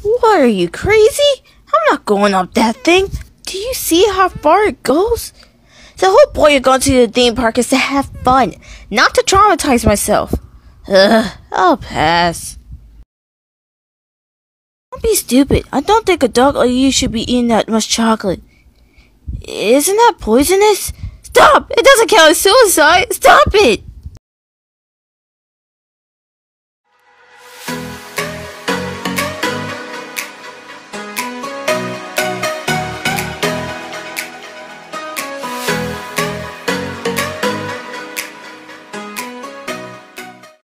What, are you crazy? I'm not going up that thing. Do you see how far it goes? The whole point of going to the theme park is to have fun, not to traumatize myself. I'll pass. Don't be stupid. I don't think a dog like you should be eating that much chocolate. Isn't that poisonous? Stop! It doesn't count as suicide! Stop it!